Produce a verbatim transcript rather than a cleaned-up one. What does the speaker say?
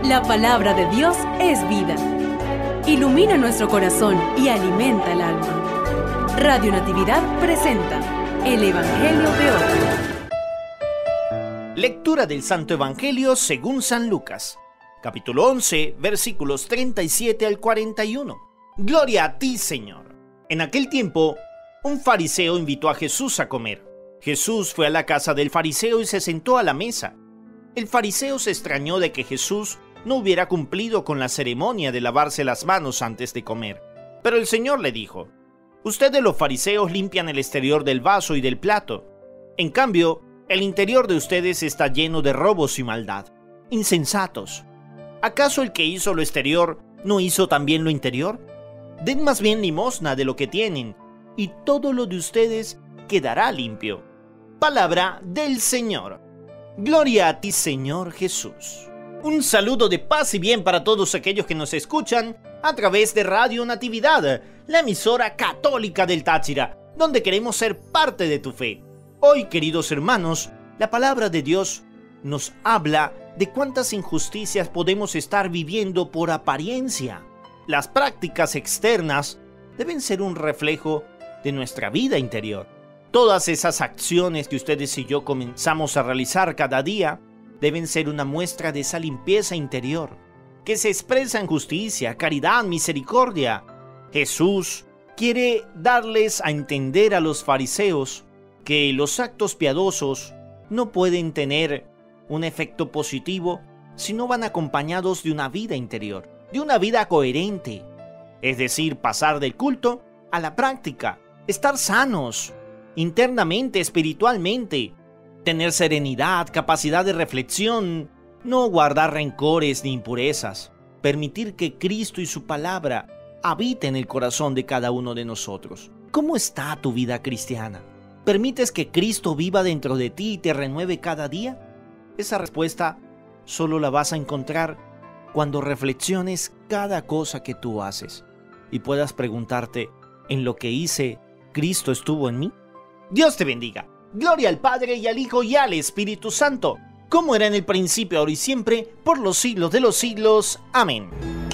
La palabra de Dios es vida. Ilumina nuestro corazón y alimenta el alma. Radio Natividad presenta el Evangelio de hoy. Lectura del Santo Evangelio según San Lucas, capítulo once, versículos treinta y siete al cuarenta y uno. Gloria a ti, Señor. En aquel tiempo, un fariseo invitó a Jesús a comer. Jesús fue a la casa del fariseo y se sentó a la mesa. El fariseo se extrañó de que Jesús no hubiera cumplido con la ceremonia de lavarse las manos antes de comer. Pero el Señor le dijo: ustedes los fariseos limpian el exterior del vaso y del plato. En cambio, el interior de ustedes está lleno de robos y maldad. Insensatos. ¿Acaso el que hizo lo exterior no hizo también lo interior? Den más bien limosna de lo que tienen, y todo lo de ustedes quedará limpio. Palabra del Señor. Gloria a ti, Señor Jesús. Un saludo de paz y bien para todos aquellos que nos escuchan a través de Radio Natividad, la emisora católica del Táchira, donde queremos ser parte de tu fe. Hoy, queridos hermanos, la palabra de Dios nos habla de cuántas injusticias podemos estar viviendo por apariencia. Las prácticas externas deben ser un reflejo de nuestra vida interior. Todas esas acciones que ustedes y yo comenzamos a realizar cada día deben ser una muestra de esa limpieza interior, que se expresa en justicia, caridad, misericordia. Jesús quiere darles a entender a los fariseos que los actos piadosos no pueden tener un efecto positivo si no van acompañados de una vida interior, de una vida coherente, es decir, pasar del culto a la práctica, estar sanos internamente, espiritualmente, tener serenidad, capacidad de reflexión, no guardar rencores ni impurezas, permitir que Cristo y su palabra habiten en el corazón de cada uno de nosotros. ¿Cómo está tu vida cristiana? ¿Permites que Cristo viva dentro de ti y te renueve cada día? Esa respuesta solo la vas a encontrar cuando reflexiones cada cosa que tú haces y puedas preguntarte: ¿en lo que hice, Cristo estuvo en mí? Dios te bendiga. Gloria al Padre y al Hijo y al Espíritu Santo, como era en el principio, ahora y siempre, por los siglos de los siglos. Amén.